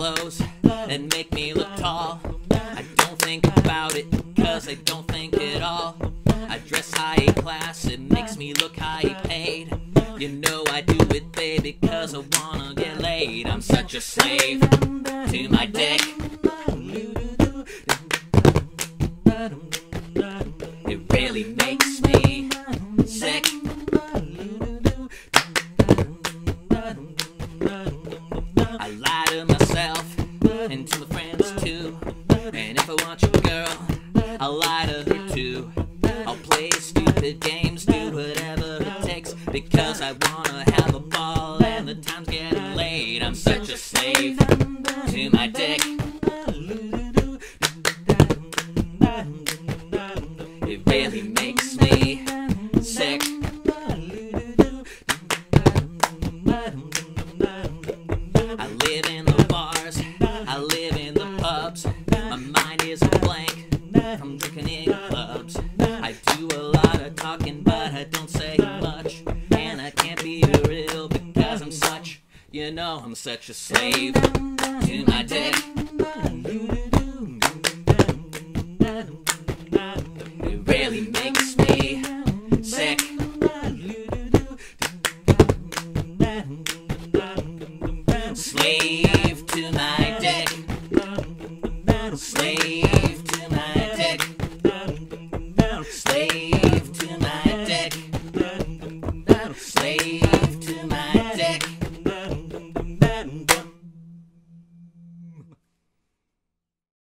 clothes that make me look tall. I don't think about it, cause I don't think at all. I dress high class, it makes me look high paid. You know I do it, baby, cause I wanna get laid. I'm such a slave to my dick. It really makes me sick. I lie to myself and to my friends too. And if I want you, girl, I'll lie to her too. I'll play stupid games, do whatever it takes, because I wanna have a ball and the time's getting late. I'm such a slave to my dick. It really makes me sick. I live in the bars, I live in the pubs. My mind is a blank from drinking in clubs. I do a lot of talking, but I don't say much. And I can't be real because I'm such, you know, I'm such a slave